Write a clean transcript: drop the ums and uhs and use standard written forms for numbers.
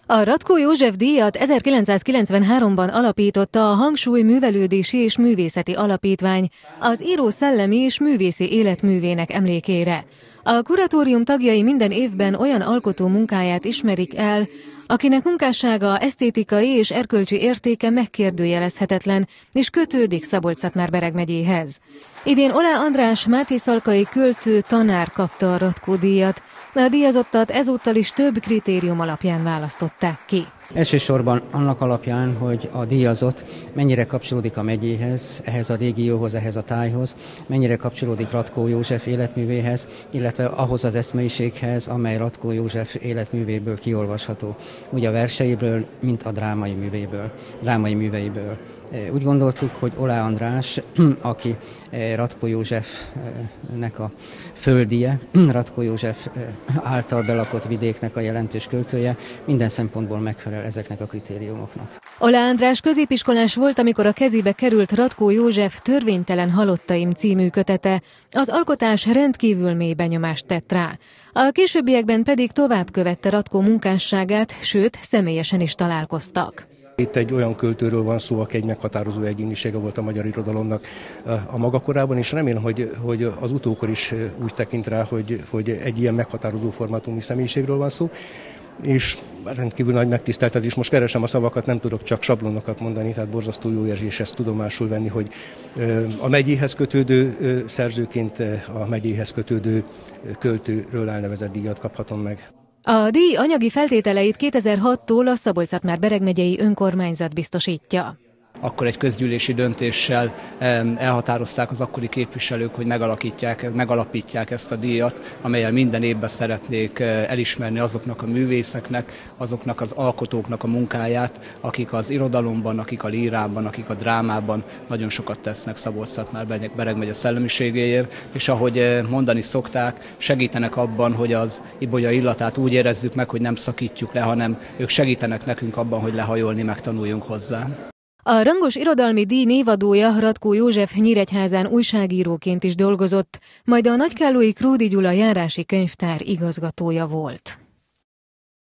A Ratkó József díjat 1993-ban alapította a Hangsúly Művelődési és Művészeti Alapítvány az író szellemi és művészi életművének emlékére. A kuratórium tagjai minden évben olyan alkotó munkáját ismerik el, akinek munkássága, esztétikai és erkölcsi értéke megkérdőjelezhetetlen, és kötődik Szabolcs-Szatmár-Bereg megyéhez. Idén Oláh András mátészalkai költő tanár kapta a Ratkó díjat. A díjazottat ezúttal is több kritérium alapján választották ki. Elsősorban annak alapján, hogy a díjazott mennyire kapcsolódik a megyéhez, ehhez a régióhoz, ehhez a tájhoz, mennyire kapcsolódik Ratkó József életművéhez, illetve ahhoz az eszmeiséghez, amely Ratkó József életművéből kiolvasható, úgy a verseiből, mint a drámai műveiből. Úgy gondoltuk, hogy Oláh András, aki Ratkó Józsefnek a földije, Ratkó József által belakott vidéknek a jelentős költője, minden szempontból megfelel ezeknek a kritériumoknak. Oláh András középiskolás volt, amikor a kezébe került Ratkó József Törvénytelen halottaim című kötete. Az alkotás rendkívül mély benyomást tett rá. A későbbiekben pedig tovább követte Ratkó munkásságát, sőt, személyesen is találkoztak. Itt egy olyan költőről van szó, aki egy meghatározó egyénisége volt a magyar irodalomnak a maga korában, és remélem, hogy az utókor is úgy tekint rá, hogy egy ilyen meghatározó formátumú személyiségről van szó, és rendkívül nagy megtiszteltetés. Most keresem a szavakat, nem tudok csak sablonokat mondani, tehát borzasztó jó érzés ezt tudomásul venni, hogy a megyéhez kötődő szerzőként a megyéhez kötődő költőről elnevezett díjat kaphatom meg. A díj anyagi feltételeit 2006-tól a Szabolcs-Szatmár-Bereg megyei önkormányzat biztosítja. Akkor egy közgyűlési döntéssel elhatározták az akkori képviselők, hogy megalapítják ezt a díjat, amellyel minden évben szeretnék elismerni azoknak a művészeknek, azoknak az alkotóknak a munkáját, akik az irodalomban, akik a lírában, akik a drámában nagyon sokat tesznek Szabolcs-Szatmár-Bereg megye szellemiségéért, és ahogy mondani szokták, segítenek abban, hogy az ibolya illatát úgy érezzük meg, hogy nem szakítjuk le, hanem ők segítenek nekünk abban, hogy lehajolni megtanuljunk hozzá. A rangos irodalmi díj névadója Ratkó József Nyíregyházán újságíróként is dolgozott, majd a nagykállói Kródi Gyula járási könyvtár igazgatója volt.